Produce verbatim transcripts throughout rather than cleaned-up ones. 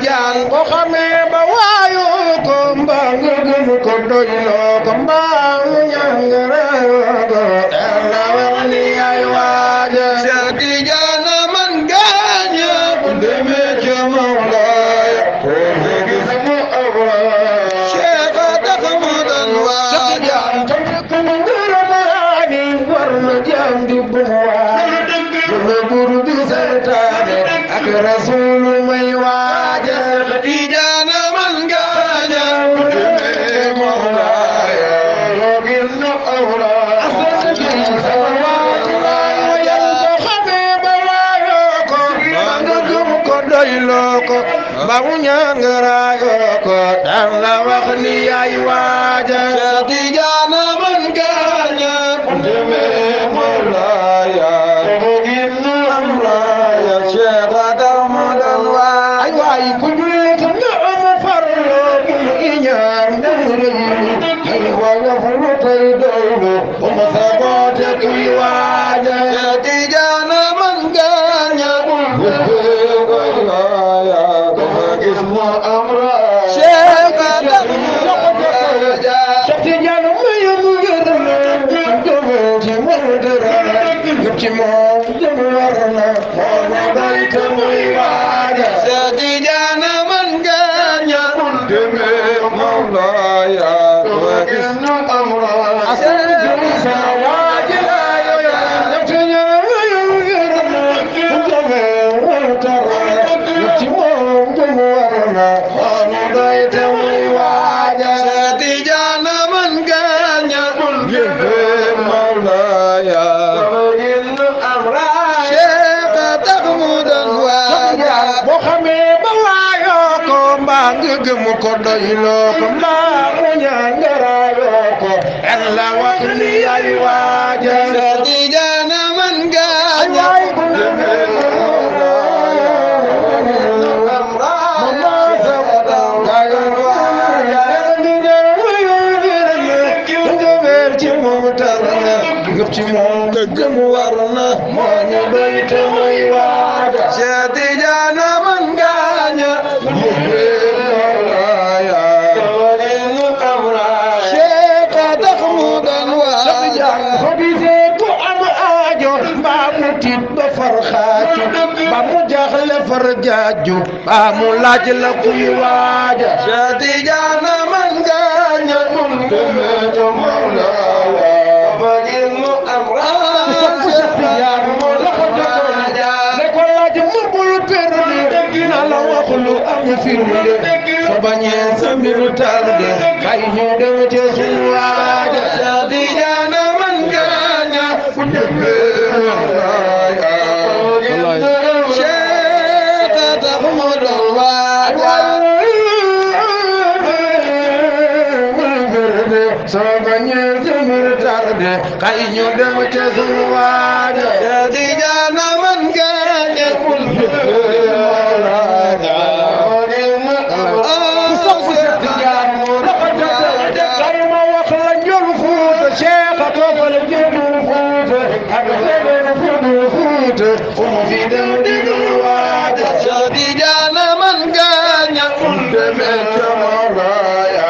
Tijaan boo xamee ba waayu ko mbaa nga gëm ko doyloo ko mbaa nga ñaangarayoo ko Yàlla wax ni yaay waaja Cheikh Tidiane man gaaña bu demee ca Mawlaay ko gis mu awraay Cheikh tax mu doon waaja ko mu ngërëmaani war na jaam di bu waay bu buru bi seytaane ak Rasuulu may waaja Tidiane man gaaña bu demee Mawlaay ko gis mu awraay ba mu ñaan nga raayoo ko daan la wax ni yaay waaja Cheikh Tidiane man gaaña bu demee Mawlaaya ko gis mu am raaya Cheikh tax mu doon waay ay waay ku julli ko nga am farlo bu mu iñaan mu rëy ay waaga fu mu tey doylu bu mu saboote kuy waaja Cheikh Tidiane man gaaña bu demee Mawlaaya gis mu am raaya Cheikh tax mu doon waaja Cheikh Tidiane mayu mu gërëm jëmee ci mu dërëm yëpp ci moom jëm war na moo ma doy te muy waaja Cheikh Tidiane man gaaña bu demee Mawlaaya gis mu am raaya gëm ko doyloo ko mbaa mu ñaan nga raayoo ko Yàlla wax ni yaay waaja Cheikh Tidiane man gaaña bu demee ci moom dëgg mu war na moo ñu doy te muy waaja Cheikh Tidiane man gaaña ba mu jaaxle far jaaju ba mu laaj la kuy waaja Cheikh Tidiane man gaaña bu demee ca Mawlaaya ba gis mu am raaya Cheikh Tidiane moo la ko waaja ne ko laaj mu bul perdi dina la wax lu am firnde soo bañee sa mbiru tarde kay ñu dem ca suñu waaja Cheikh Tidiane man gaaña bu demee Mawlaaya kay ñu dem ca sunu waaja Cheikh Tidiane man gaaña bu demee Mawlaaya ku sopp Cheikh Tidiane moo la ko jotee kay ma wax la njol Fuuta Cheikh toofal jëndul Fuuta ak leneen jëndul Fuuta fu mu fi dem di dul waaja Cheikh Tidiane man gaaña bu demee ca Mawlaaya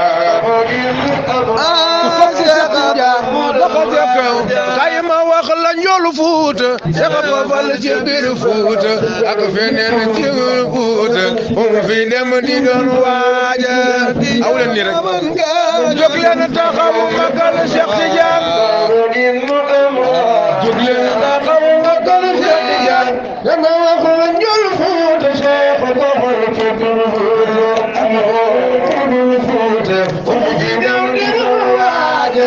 kay ma wax la njolu Fuuta Cheikh toofal ci biir Fuuta ak feneen ci biir Fuuta fu mu fi dem di doon waaja aw leen ni rek jóg leen taxawu magal Cheikh Tidiane jóg leen taxawu magal Cheikh Tidiane dama wax la njolu Fuuta Cheikh toofal ci biir Fuuta ak feneen Fuuta fu mu fi dem di doon waaja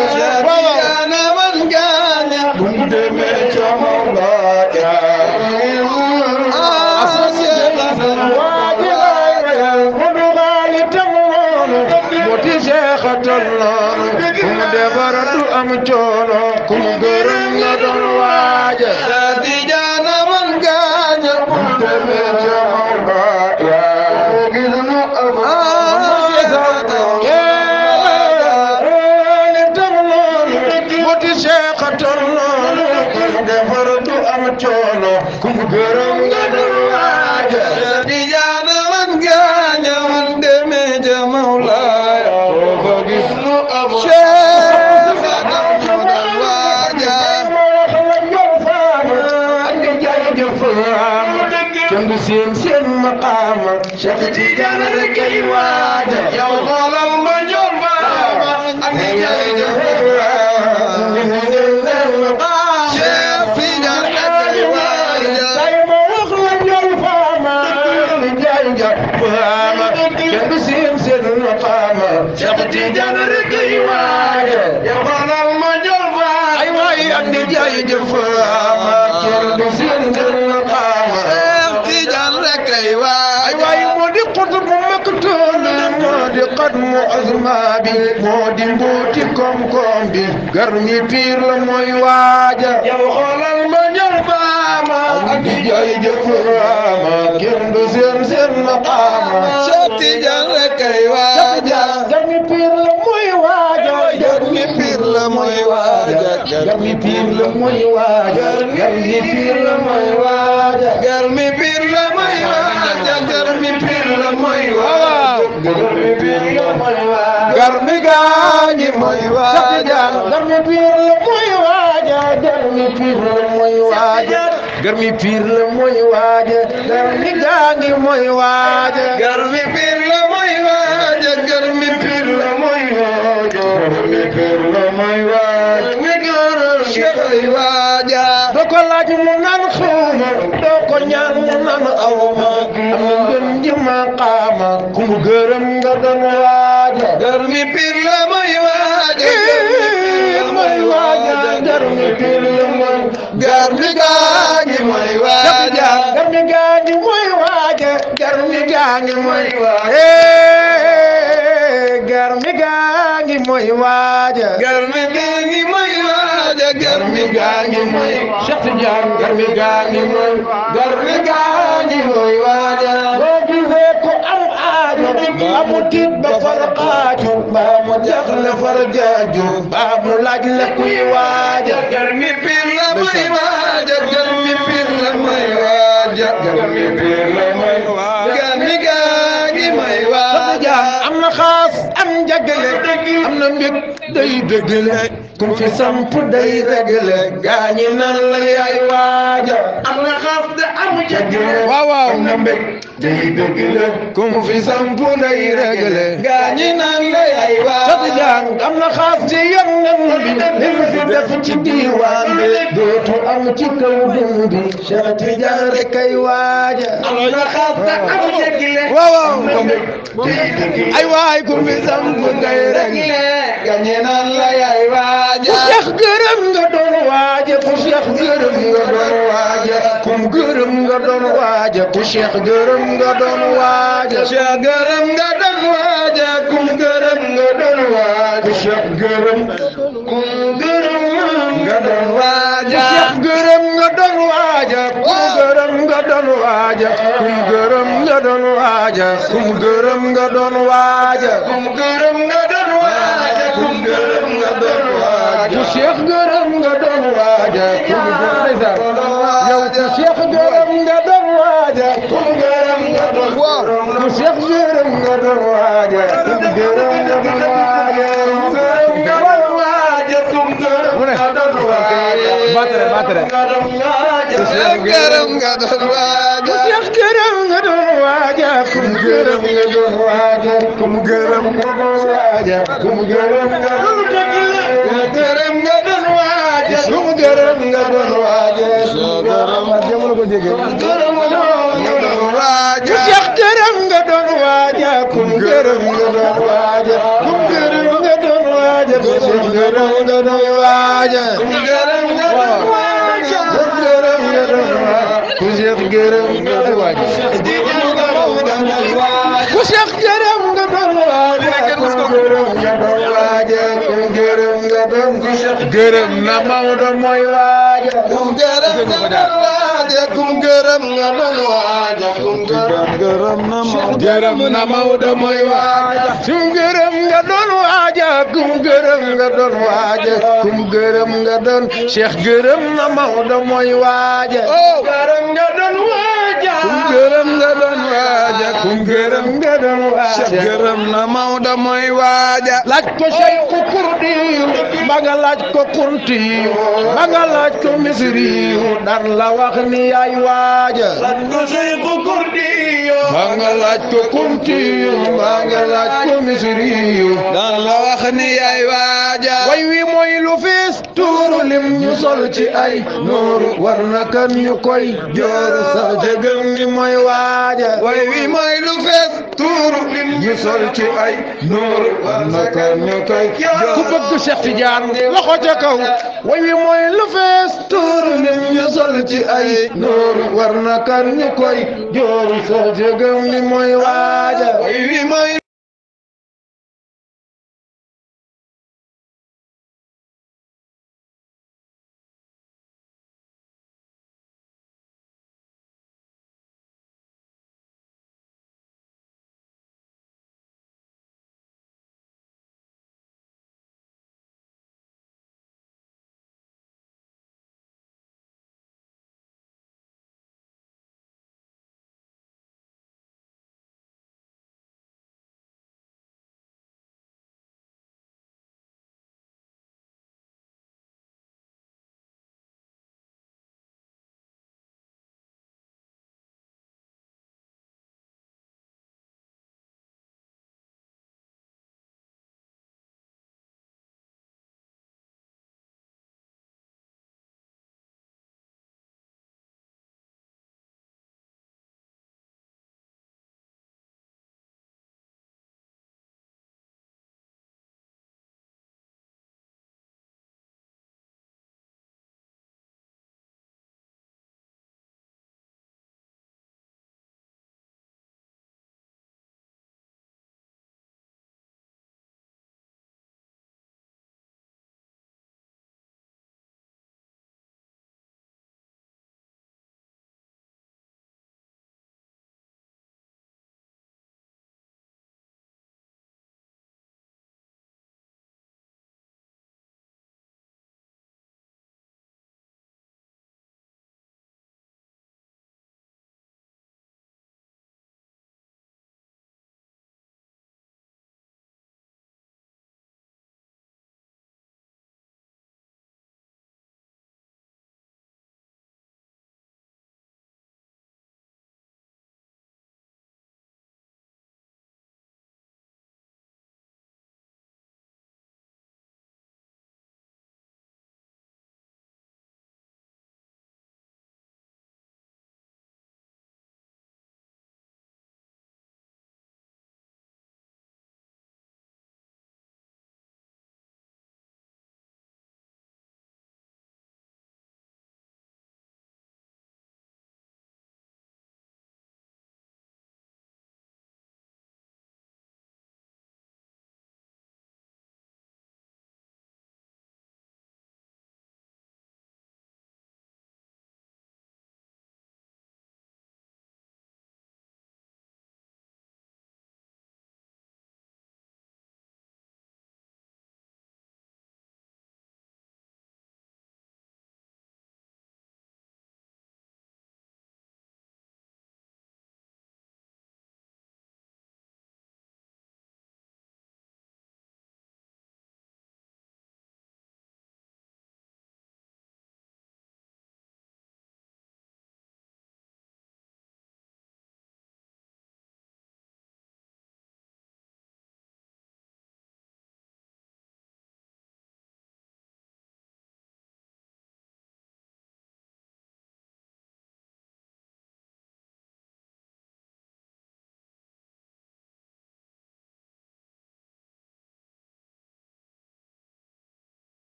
kumu defar du am coono kumu gërëm nga doon waaja Cheikh Tidiane man gaaña bu demee ca Mawlaaya gis nu am coono kumu gërëm nga doon waaja Cheikh Tidiane man gaaña faama Cheikh Tidiane rek ay waaja yow xoolal ma njool faama ak ni jaay Cheikh Tidiane rek ay waaja tay ma wax la njool faama ni jaay faama kenn du seen seen faama Cheikh Tidiane rek ay waaja yow xoolal ma njool faama ay waay ak ni jaay faama kenn du seen seen faama Cheikh Tidiane rek ay waaja ay waay moo di xutbu maktoum moo di xatmu azma bi moo di mbuuti koom-koom bi garmi piir la mooy waaja yow xoolal ma njool faama ak ni jaay faama kenn du seen seen maqaama Cheikh Tidiane rek ay waaja garmi piir la mooy waaja garmi piir la mooy waaja garmi piir la mooy waaja garmi piir la mooy waaja garmi piir la mooy waaja garmi piir la mooy waaja garmi piir la mooy waaja garmi gaañi mooy waaja garmi piir la mooy waaja garmi piir la mooy waaja garmi piir la mooy waaja garmi gaañi mooy waaja garmi piir la mooy waaja garmi piir la mooy waaja garmi piir la mooy waaja mi gëral Cheikh ay waaja doo ko laaj mu naan xawma doo ko ñaan mu naan awma am na ngën ji maqaama ku mu gërëm nga doon waaja garmi piir la mooy waaja mooy waaja garmi piir la mooy garmi gaañi mooy waaja garmi gaañi mooy waaja garmi gaañi mooy waaja garmi gaañi mooy waaja garmi gaañi mooy waaja garmi gaañi mooy Cheikh Tidiane garmi gaañi mooy garmi gaañi mooy waaja boo gisee ko am aajo amu tiit ba far xaaju mbaa mu jaxle far jaaju mbaa mu laaj la kuy waaja garmi piir la mooy waaja garmi piir la mooy waaja garmi piir la mooy waaja garmi gaañi mooy waaja am na xaas am njagale am na mbég day dëggale kum fi samp day regale gaañi nan la yaay waaja am na xaas de am njagale waaw waaw am na mbég day dëggale kum fi samp day regale gaañi nan la yaay waaja Tidiane am na xaas ci yonent bi li mu fi def ci diiwaan bi dootu am ci kaw dund bi Cheikh Tidiane rek ay waaja am na xaas de am njagale waaw waaw ay waay kum fi samp day regale gaañi nan la yaay waaja ku Cheikh gërëm nga doon waaja ku Cheikh gërëm nga doon waaja kum gërëm nga doon waaja ku Cheikh gërëm nga doon waaja Cheikh gërëm nga doon waaja kum gërëm nga doon waaja Cheikh gërëm kum gërëm nga doon waaja Cheikh gërëm nga doon waaja kum gërëm nga doon waaja kum gërëm nga doon waaja kum gërëm nga doon waaja kum gërëm nga doon waaja kum gërëm nga doon waaja ku Cheikh gërëm nga doon waaja kum gërëm yow ku Cheikh gërëm nga doon waaja kum gërëm nga doon ku Cheikh gërëm nga doon waaja kum gërëm nga doon waaja kum gërëm nga doon waaja kum gërëm nga doon waaja batare batare ku Cheikh gërëm nga doon waaja ku Cheikh gërëm nga doon waaja kum gërëm nga doon waaja kum gërëm nga doon waaja kum gërëm nga doon gërëm nga doon waaja kum gërëm nga doon waaja gërëm jamono ko dégg gërëm nga doon waaja Cheikh gërëm nga doon waaja kum gërëm nga doon waaja kum gërëm nga doon waaja Cheikh gërëm nga doon waaja kum gërëm nga doon waaja kum gërëm nga doon waaja ku Cheikh gërëm nga doon waaja ku Cheikh gërëm nga doon waaja kum gërëm nga doon waaja kum gërëm nga doon gërëm na Maodo mooy waaja kum gërëm nga doon waaja kum gërëm nga doon waaja kum gërëm na Maodo gërëm na Maodo mooy waaja kum gërëm nga doon waaja kum gërëm nga doon waaja kum gërëm nga doon Cheikh gërëm na Maodo mooy waaja gërëm nga doon waaja kum gërëm nga doon waaja waaja kum gërëm gërëm waaja gërëm na Maodo mooy waaja laaj ko Cheikhu Kurdi ba nga laaj ko Kunti ba nga laaj ko Misri dan la wax ni yaay waaja laaj ko Cheikhu Kurdi ba nga laaj ko Kunti ba nga laaj ko Misri dan la wax ni yaay waaja way wi mooy lu fees tuuru lim ñu sol ci ay nooru war na kan ñu koy jooru sa jëgëm ni mooy waaja way wi mooy lu fees tuuru lim ñu sol ci ay nooru war na kan ñu koy jooru ku bëgg Cheikh Tidiane loxo ca kaw way wi mooy lu fees tuuru lim ñu sol ci ay nooru war na kan ñu koy jooru sa jëgëm ni mooy waaja way wi